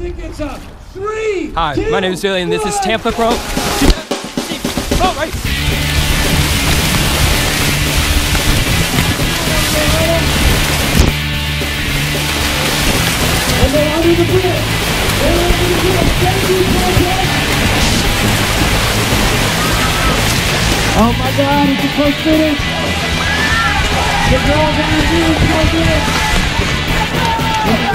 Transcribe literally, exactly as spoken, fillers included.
think it's a three. Hi, two, my name is Billy, and this is Tampa Pro Moat Race. And they're under the bridge. They're under the bridge. Thank you, Tampa. Oh my God, it's the first finish. The girls are doing so good.